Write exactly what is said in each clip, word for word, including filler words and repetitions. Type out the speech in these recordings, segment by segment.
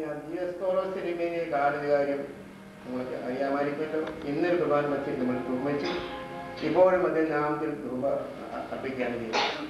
ദിയോസ്കോറോസ് തിരുമേനിയെ കാണുന്ന കാര്യം നിങ്ങൾക്ക് അറിയാമായിരിക്കുമല്ലോ. ഇന്നൊരു കുർബാന മധ്യത്തിൽ നമ്മൾ തുറമിച്ചു ഇപ്പോഴും അതേ നാമത്തിൽ രൂപ അർപ്പിക്കുകയാണ് ചെയ്യുന്നത്.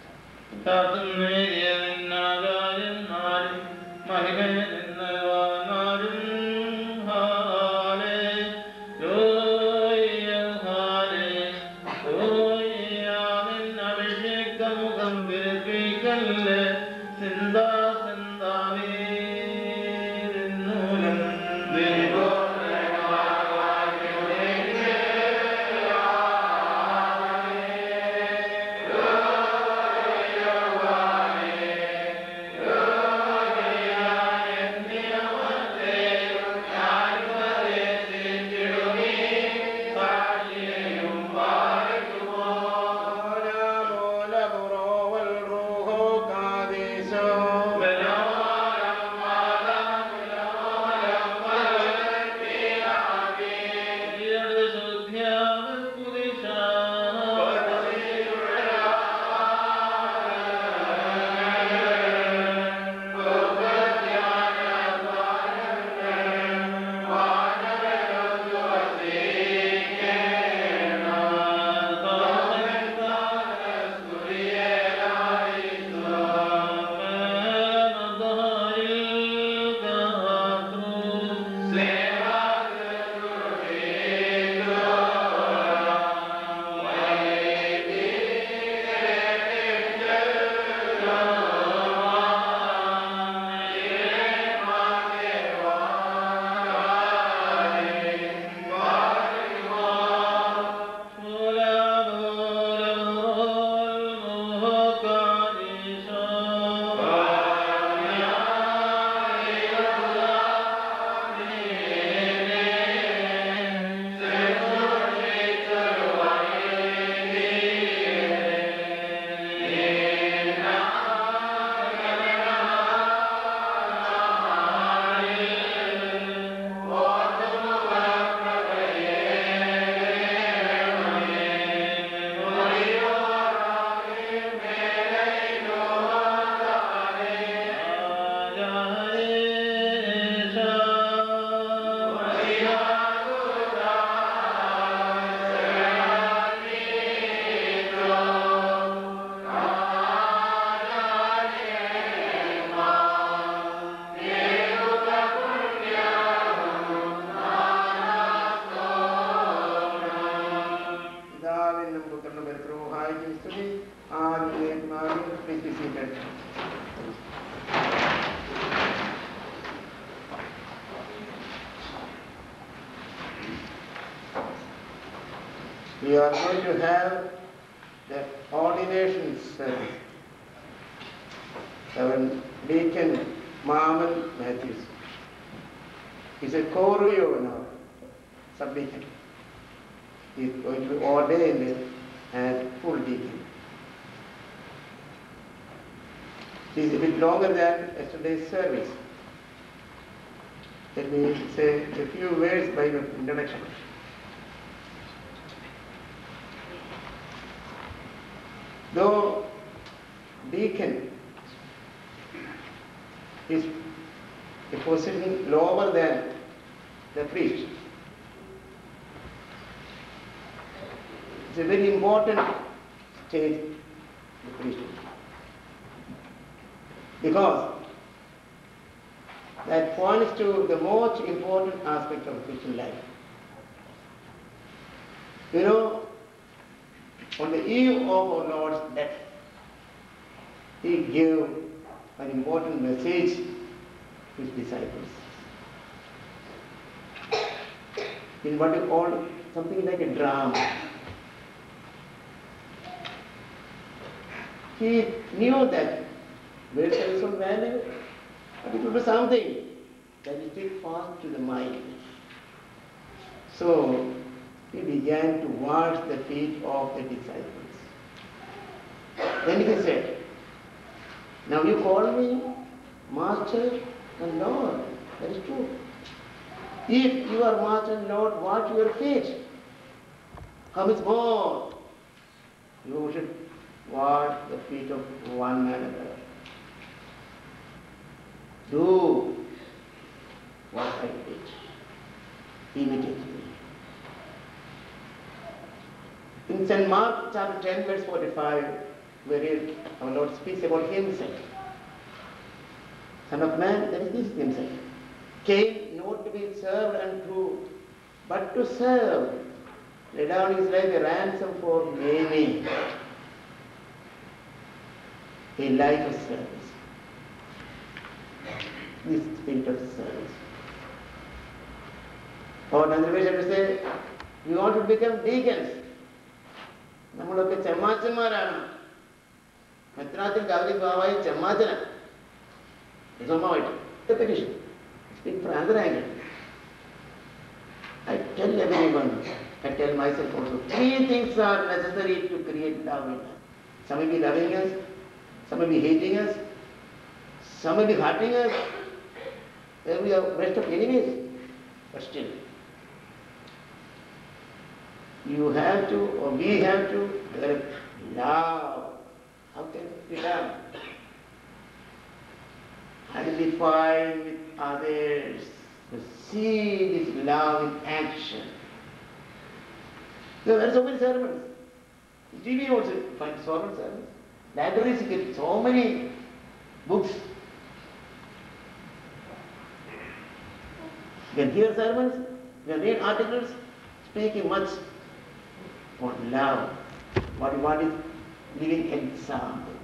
We are going to have the ordination service. Our deacon Maman Matthews is a co-ruler now, sub-deacon. He is going to be ordained as full deacon. It is a bit longer than yesterday's service. Let me say a few words by the introduction. Though deacon is a position lower than the priest, it's a very important stage of the priesthood, because that points to the most important aspect of Christian life. You know, on the eve of our Lord's death, he gave an important message to his disciples. In what you call something like a drama. He knew that words have some value, but it would be something that is still fast to the mind. So he began to wash the feet of the disciples. Then he said, now you call me Master and Lord. That is true. If you are Master and Lord, wash your feet. How much more? You should wash the feet of one another. Do Imitate me. In Saint Mark chapter ten verse forty-five, where our Lord speaks about himself. Son of Man, that is this himself, came not to be served unto, but to serve, lay down his life a ransom for many. A life of service. This spirit of service. Or another way to say, we want to become deacons. നമ്മളൊക്കെ ചെമ്മാച്ചന്മാരാണ്. മെത്രാത്തിൽ ഗൗരി ബാവായി ചെമ്മാച്ചനാണ്. സ്വന്തമായിട്ട്. The petition. Speak for another angle. I tell everyone, I tell myself also, three things are necessary to create love in us. Some may be loving us, some may be hating us, some may be hurting us. Then we have rest of enemies. But still, you have to, or we have to, develop love. How can it be done? Identify with others, to see this love in action. There are so many sermons. T V also find so many sermons. Libraries get so many books. You can hear sermons, you can read articles speaking much on love. What you want is living examples.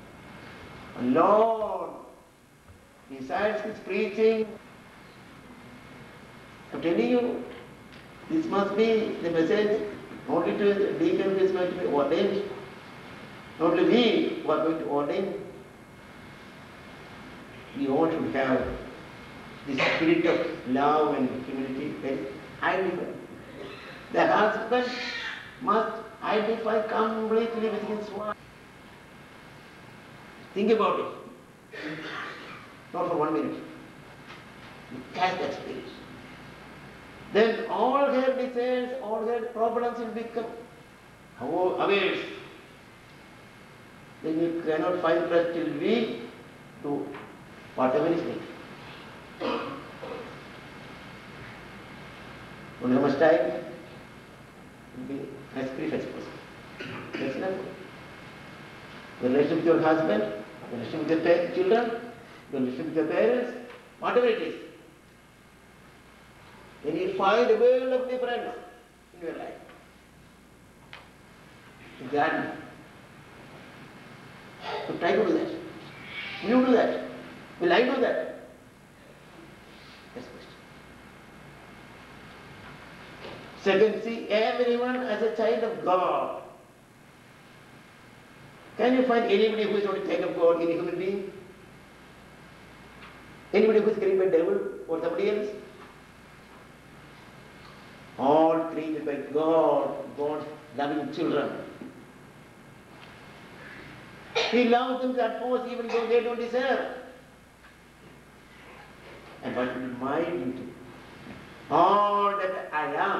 Lord, besides his preaching, I'm telling you, this must be the message only to the deacon who is going to be ordained. Not only we who are going to ordain. We want to have the spirit of love and humility very identified. The husband must identify completely with his wife. Think about it. Not for one minute. You catch that spirit. Then all her desires, all her problems will become aware. Then you cannot find rest till we do whatever is needed. Don't have much time. Be as brief as possible. That's enough. The relationship with your husband, the relationship with your children, the relationship with your parents, whatever it is. Then you find a world of difference in your life. Garden. So try to do that. Will you do that? Will I do that? That's the question. Second, see everyone as a child of God. Can you find anybody who is not a child of God in a human being? Anybody who is created by the devil or somebody else? All created by God, God's loving children. He loves them that most even though they don't deserve. And what will be my duty? All that I am,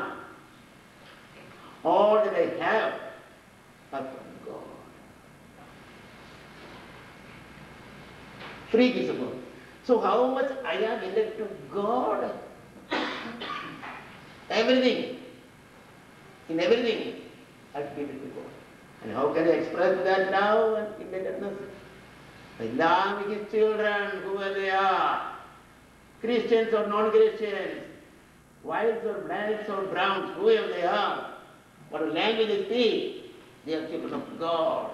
all that I have, are from God. Free gift of God. So how much I am indebted to God? Everything, in everything, I give it to God. And how can I express that now and indebtedness? By loving his children, whoever they are, Christians or non-Christians, whites or blacks or browns, whoever they are, whatever language they speak, they are children of God.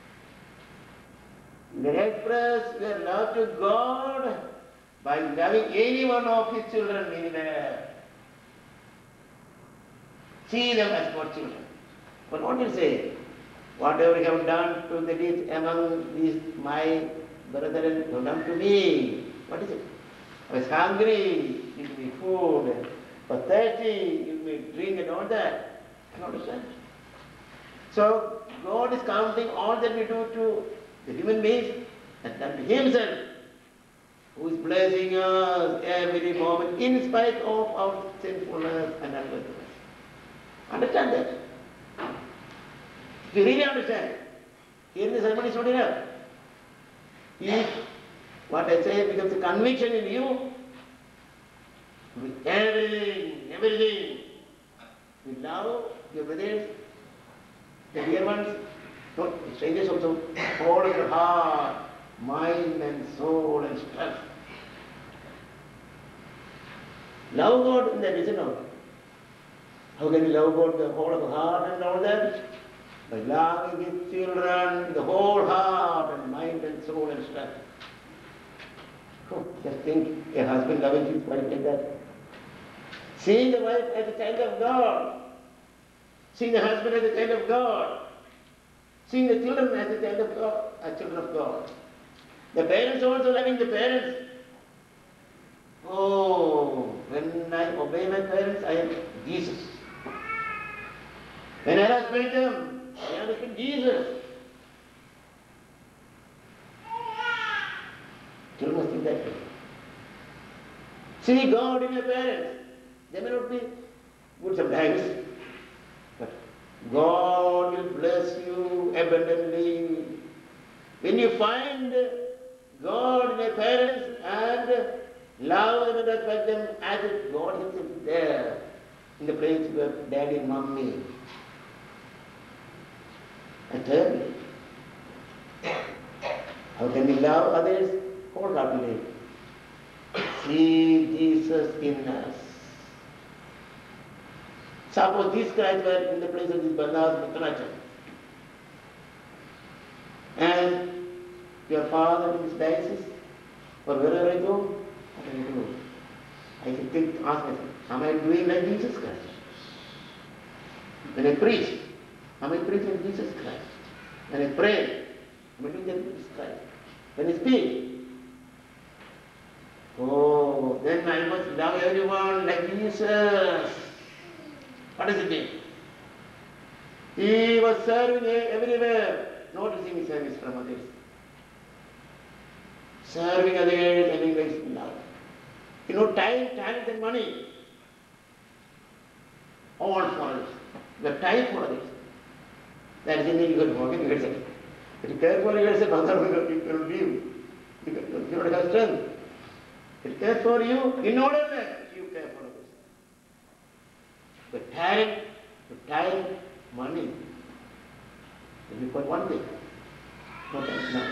You can express your love to God by loving any one of his children anywhere. See them as God's children. But what do you say? Whatever you have done to the least among these my brethren, you have done to me. What is it? I was hungry, give me food. I was thirsty, give me drink and all that. I don't understand. So God is counting all that we do to the human beings and done to himself, who is blessing us every moment in spite of our sinfulness and unworthiness. Understand that. If you really understand, here the sermon is not enough. If what I say becomes a conviction in you, with everything, everything. You love your brothers, the dear ones, not strangers also, all of your heart, mind and soul and strength. Love God in that is not. How can you love God with the whole of the heart and all that? By loving his children with the whole heart and mind and soul and strength. Oh, just think a husband loving his wife like that. Seeing the wife as a child of God. Seeing the husband as a child of God. Seeing the children as a child of God, as children of God. The parents also loving the parents. Oh, when I obey my parents, I am Jesus. When I respect them, I am like Jesus. Children must think that way. See God in your parents. They may not be good sometimes, but God will bless you abundantly. When you find God in your parents and love them and respect them as if God himself is there in the place where daddy and mommy. And thirdly, how can we love others wholeheartedly? See Jesus in us. Suppose these guys were in the place of this Barnabas Muttanachan. And your father in this diocese, or wherever I go, what do I do? I can think, ask myself, am I doing like Jesus Christ? When I preach, am I preaching like Jesus Christ? When I pray, am I doing like Jesus Christ? When I speak, oh, then I must love everyone like Jesus. What does it mean? He was serving everywhere, not receiving service from others. Serving others and investing love. You know, time, talent and money, all for others. You have time for others. That is the thing you can forget yourself. If you care for yourself, otherwise you cannot live. You cannot have strength. If you care for you, in order that you care for others. But talent, time, money, will be for one thing. No time, no.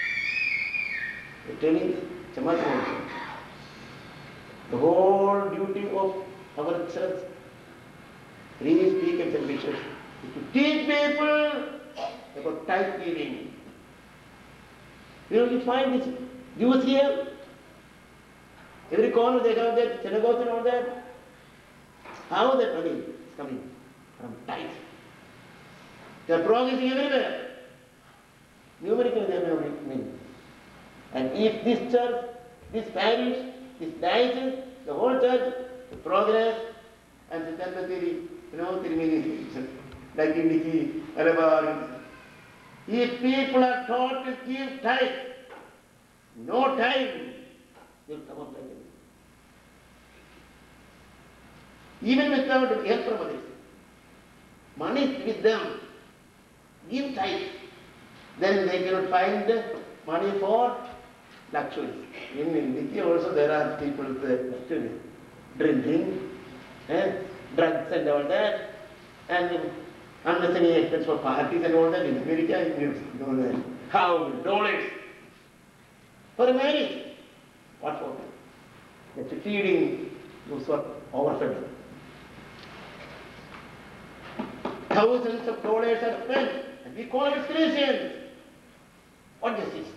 The telling Chamasana, the whole duty of our church, three speakers and bishops, is to teach people about tithe giving. You know, you find this Jews here, every corner they have that synagogues and all that. How that money is coming? From tithe. They are progressing everywhere. Numerically they have no meaning. And if this church, this parish, this diocese, the whole church, the progress and the theory, you know, Tirumeni, like Indiki, Alabar, if people are taught to give tithe, no time, they will come up like this. Even without help from others. Money is with them. Give tithe. Then they cannot find money for luxury. In India also there are people with luxury. Drinking, eh, drugs and all that, and unnecessary expense for parties and all that. In America, you know that. How? Dollars. For a marriage. What for? That's feeding those who are overfed. Thousands of dollars are spent, and we call it Christians. What is this?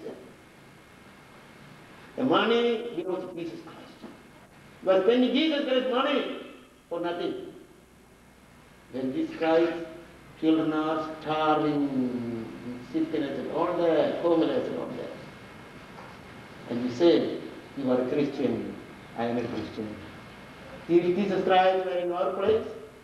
The money belongs to Jesus Christ. You are spending Jesus Christ's money for nothing. When Jesus Christ, children are starving, sickness and all that, homeless and all that. And you say, you are a Christian, I am a Christian. If Jesus Christ were in our place,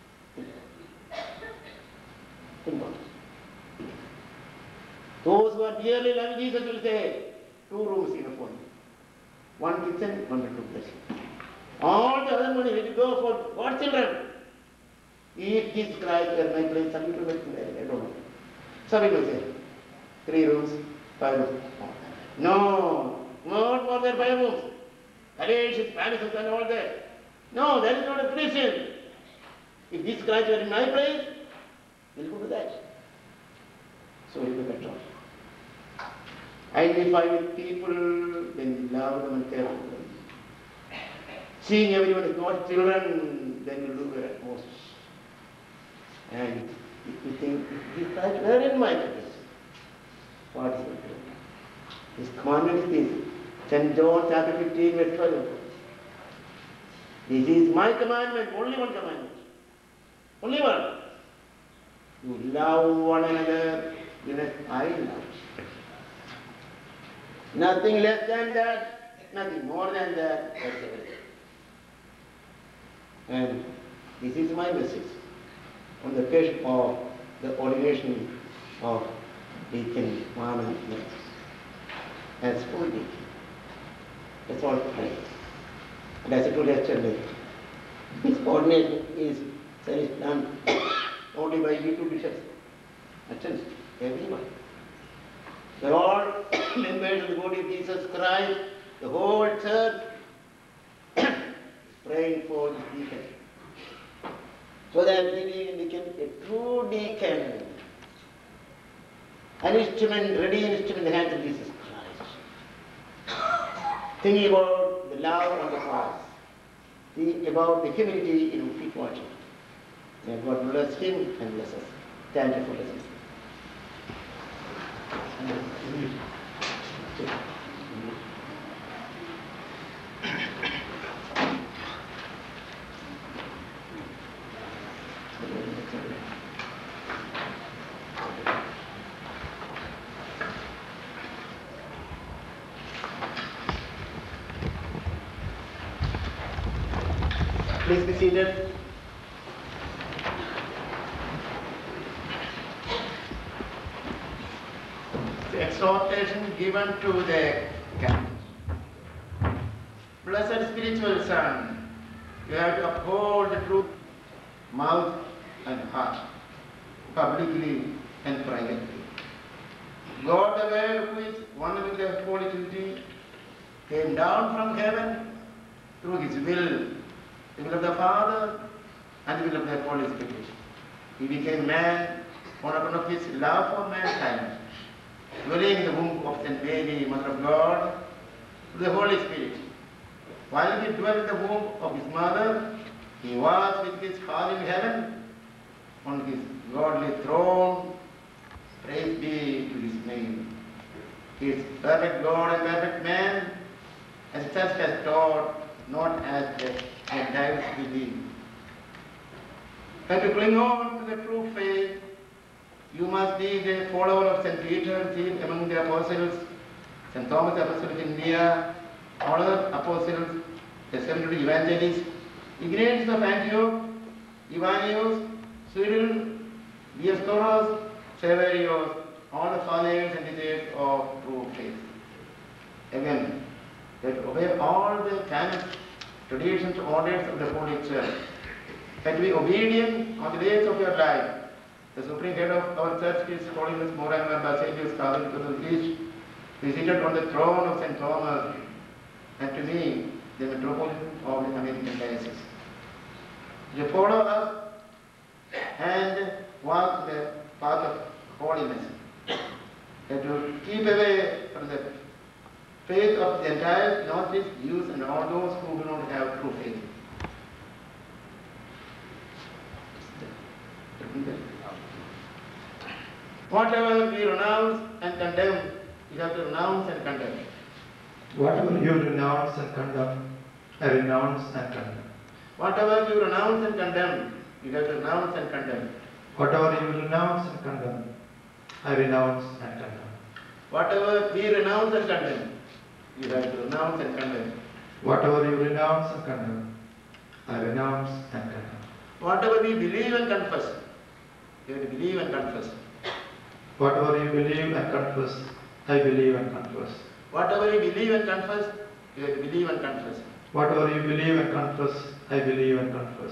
think about it. Those who are dearly loving Jesus will say, two rooms enough for me. One kitchen, one bedroom place. All the other money will go for God's children. If Jesus Christ were my place, some people will say, I don't know. Some people say, three rooms, five rooms. No, not more than five rooms. Arrange his palaces and all that. No, that is not a Christian. If this Christ were in my place, we'll go to that. So we'll be better off. Identify with people, then love them and care for them. Seeing everyone as God's children, then you do your utmost. And if you think, if this Christ were in my place, what is it? His commandment is this. Saint John chapter fifteen, verse twelve. This is my commandment, only one commandment. Only one. You love one another, even as I love. Nothing less than that, nothing more than that. That's everything. And this is my message on the occasion of the ordination of Deacon Manan as full deacon. That's all right. And as I told yesterday, this ordination is done only by you two bishops. Attend, everyone. They're all members of the body of Jesus Christ. The whole church is praying for this deacon. So that he became a true deacon. An instrument, ready instrument in the hands of Jesus Christ. Thinking about the love on the cross. Thinking about the humility in feet washing. May God bless him and bless us. Thank you for listening. Please be seated. The exhortation given to the captain. Blessed spiritual son, you have to uphold the truth, mouth and heart, publicly and privately. God the Word, who is one with the Holy Trinity, came down from heaven through his will, the will of the Father and the will of the Holy Spirit. He became man on account of his love for mankind, dwelling in the womb of Saint Mary, Mother of God, through the Holy Spirit. While he dwelt in the womb of his mother, he was with his Father in heaven, on his godly throne. Praise be to his name. He is perfect God and perfect man, as the church has taught, not as the Gentiles believe. But to cling on to the true faith, you must be the follower of Saint Peter, seen among the apostles, Saint Thomas the Apostle of India, all other apostles, the seminary evangelists, Ignatius of Antioch, Ivainius, Cyril, Dioscorus, Severius, all the followers and leaders of true faith. Again, that obey all the canons, traditions, orders of the Holy Church. That be obedient on the days of your life. The supreme head of our church is Holiness more and more Basilius Catholic Church, who is seated on the throne of Saint Thomas, and to me, the metropolitan of the American diocese. You follow us and walk the path of holiness. That you keep away from the faith of the Gentiles, not just Jews and all those who do not have true faith. Whatever we renounce and condemn, you have to renounce and condemn. Whatever you renounce and condemn, I renounce and condemn. Whatever you renounce and condemn, you have to renounce and condemn. Whatever you renounce and condemn, I renounce and condemn. Whatever we renounce and condemn, you have to renounce and condemn. Whatever you renounce and condemn, I renounce and condemn. Whatever we believe and confess, you have to believe and confess. Whatever you believe and confess, I believe and confess. Whatever you believe and confess, you have to believe and confess. Whatever you believe and confess, I believe and confess.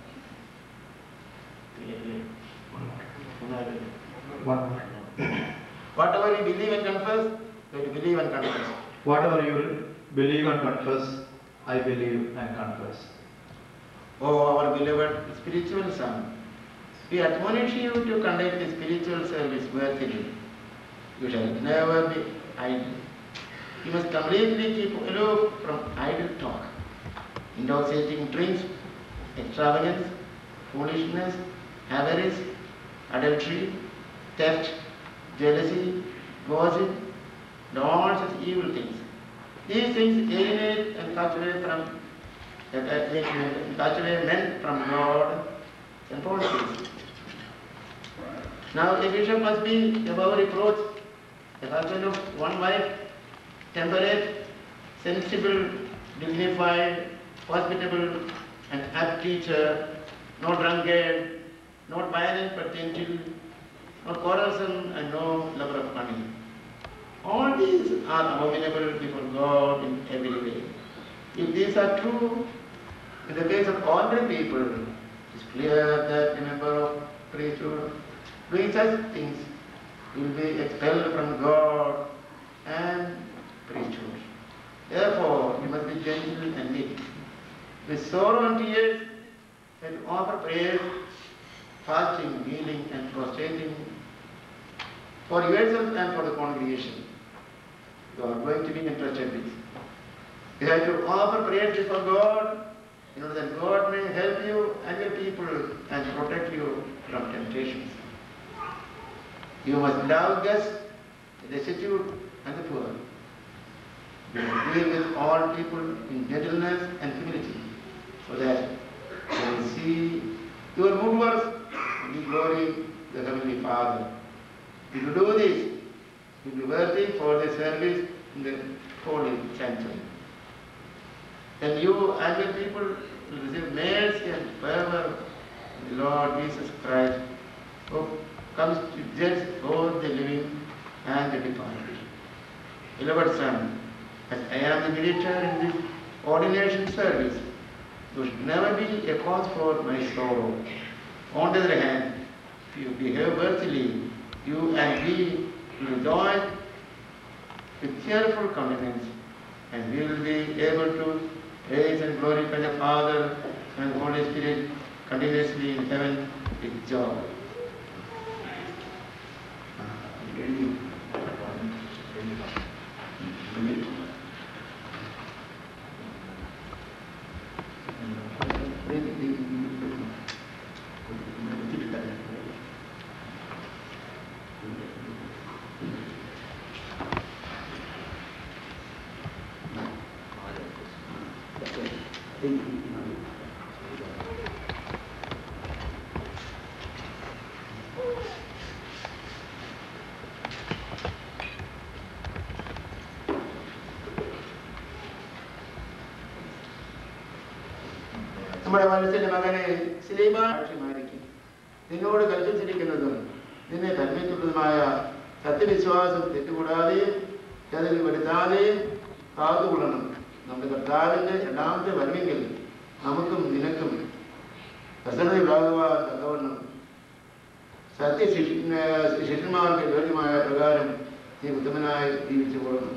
One more. Whatever you believe and confess, you have to believe and confess. Whatever you believe and confess, I believe and confess. Oh, our beloved spiritual son, we admonish you to conduct the spiritual service worthily. You shall never be idle. You must completely keep aloof from idle talk, intoxicating drinks, extravagance, foolishness, avarice, adultery, theft, jealousy, gossip, and all such evil things. These things alienate and catch away from catch away men from God and policies. Now a bishop must be above reproach, a husband of one wife, temperate, sensible, dignified, hospitable, and apt teacher, not drunkard, not violent but gentle, not quarrelsome and no lover of money. All these are abominable before God in every way. If these are true, in the case of ordinary people, it is clear that a member of priesthood doing such things will be expelled from God and priesthood. Therefore, you must be gentle and meek, with sorrow and tears, and offer prayers, fasting, kneeling, and prostrating for yourself and for the congregation. You are going to be entrusted with. You have to offer prayers before God in order that God may help you and your people and protect you from temptations. You must love thus the destitute and the poor. You must deal with all people in gentleness and humility, so that they will see your good works and you glory the Heavenly Father. If you do this, you will be worthy for the service in the holy sanctuary. Then you and your people will receive mercy and favor from the Lord Jesus Christ, who comes to judge both the living and the departed. Beloved son, as I am the mediator in this ordination service, you should never be a cause for my sorrow. On the other hand, if you behave worthily, you and we will rejoice with cheerful countenance, and we will be able to praise and glorify the Father and Holy Spirit continuously in heaven with joy. നമ്മുടെ മനസ്സിന്റെ മകനെ ശ്രീമാക്ഷിമായിരിക്കും നിന്നോട് കൽപ്പിച്ചിരിക്കുന്നതും നിന്നെ കൽപ്പിച്ചിട്ടുള്ളതുമായ സത്യവിശ്വാസം തെറ്റുകൂടാതെയും അതിൽ വരുത്താതെയും കാത്തുകൊള്ളണം. നമ്മുടെ കർത്താവിന്റെ രണ്ടാമത്തെ വരവെങ്കിൽ നമുക്കും നിനക്കും പ്രസന്നതയുണ്ടാകുവാൻ തക്കവണ്ണം സത്യ ശിഷ്യന്മാർക്ക് യോഗ്യമായ പ്രകാരം നീ ഉത്തമനായി ജീവിച്ചു കൊള്ളണം.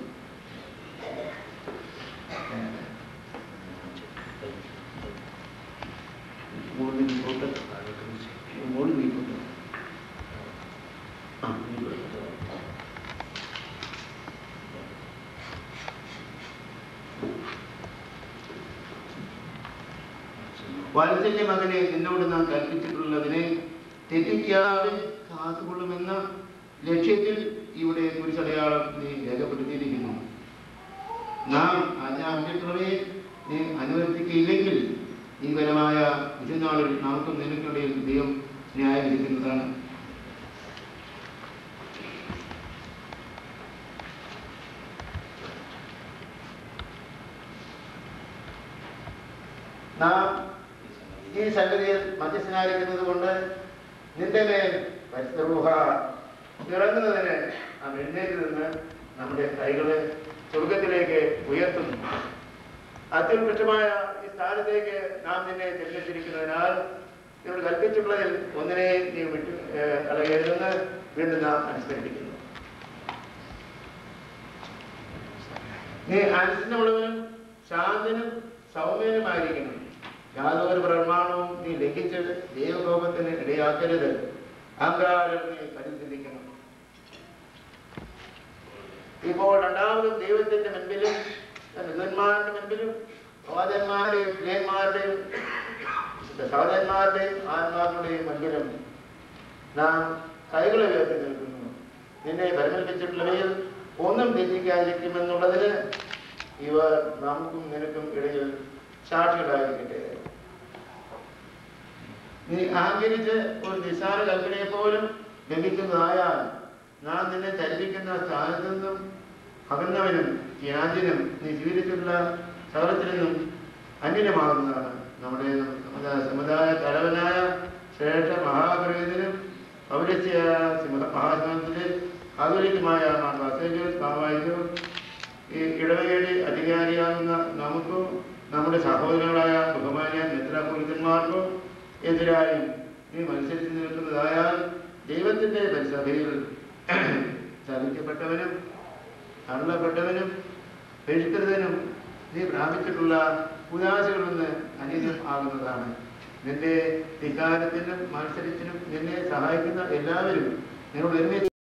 വാത്സല്യ മകനെ നിന്നോട് നാം കൽപ്പിച്ചിട്ടുള്ളതിനെ തെറ്റിക്കാതെ കാത്തുകൊള്ളുമെന്ന ലക്ഷ്യത്തിൽ ഇവിടെ കുരിശടയാളം നീ രേഖപ്പെടുത്തിയിരിക്കുന്നു. നാം ആജ്ഞാപിച്ചിട്ടുള്ളവയെ നീ അനുവർത്തിക്കില്ലെങ്കിൽ ഈ പരമായ വിധിനാളിൽ നമുക്കും നിനക്കിടയിൽ ദൈവം ന്യായം വിധിക്കുന്നതാണ്. നാം ഈ സംഗതിയിൽ മധ്യസ്ഥനായിരിക്കുന്നത് കൊണ്ട് നിന്റെ മേൽ പരിശുദ്ധ ഇറങ്ങുന്നതിന് നാം എഴുന്നേറ്റ് നിന്ന് നമ്മുടെ കൈകളെ സ്വർഗത്തിലേക്ക് ഉയർത്തുന്നു. അത്യുത്കൃഷ്ടമായ ഈ സ്ഥാനത്തേക്ക് നാം നിന്നെ തിരഞ്ഞെടുത്തിരിക്കുന്നതിനാൽ നിന്നോട് കൽപ്പിച്ചിട്ടുള്ളതിൽ ഒന്നിനെ നീ വിട്ടു കളയരുതെന്ന് വീണ്ടും നാം അനുസ്മരിപ്പിക്കുന്നു. നീ അനുസരണമുള്ളവനും ശാന്തനും സൗമ്യനുമായിരിക്കണം. യാതൊരു പ്രമാണവും നീ ലംഘിച്ച് ദൈവകോപത്തിന് ഇടയാക്കരുത്. അഹങ്കാരം നീ പരിശീലിക്കണം. ഇപ്പോൾ രണ്ടാമതും ദൈവത്തിന്റെ മുൻപിലും വിദ്വാൻമാരുടെ മുൻപിലും സഹോദരന്മാരുടെയും പ്രിയന്മാരുടെയും സഹോദരന്മാരുടെയും ആത്മാക്കളുടെയും മുൻപിലും നാം കൈകളെ ഉയർത്തി നിൽക്കുന്നു. നിന്നെ പരിമേൽപ്പിച്ചിട്ടുള്ളവയിൽ ഒന്നും തെറ്റിക്കാതിരിക്കുമെന്നുള്ളതിന് ഇവർ നമുക്കും നിനക്കും ഇടയിൽ സാക്ഷികളായിരിക്കട്ടെ. നീ അഹങ്കരിച്ച് ഒരു നിസ്സാര കൽപ്പനയെ പോലും ലഭിക്കുന്നതായാൽ നാം നിന്നെ ചലിപ്പിക്കുന്ന സ്ഥാനത്തു നിന്നും അകന്നവനും യാചനും നീ സ്വീകരിച്ചിട്ടുള്ള സകലത്തിൽ നിന്നും അന്യമാകുന്നതാണ്. നമ്മുടെ സമുദായ തലവനായ ശ്രേഷ്ഠ മഹാപുരോഹിതനും പൗരസ്യ മഹാസമത്തിലെ ആധുനികമായ മാവായിക്കും ഈ ഇടവകയുടെ അധികാരിയാകുന്ന നമുക്കും നമ്മുടെ സഹോദരങ്ങളായ ബഹുമാന്യ മെത്രാപൊലീത്തന്മാർക്കും എതിരായും നീ മത്സരിച്ച് നിൽക്കുന്നതായാൽ ദൈവത്തിന്റെ പരിസഭയിൽ ചതിക്കപ്പെട്ടവനും തള്ളപ്പെട്ടവനും ബഹിഷ്കൃതനും നീ പ്രാപിച്ചിട്ടുള്ള ഉദാസികളിൽ നിന്ന് അന്യം ആകുന്നതാണ്. നിന്റെ ധിക്കാരത്തിനും മത്സരത്തിനും നിന്നെ സഹായിക്കുന്ന എല്ലാവരും നിന്നോട് ഒരുമിച്ച്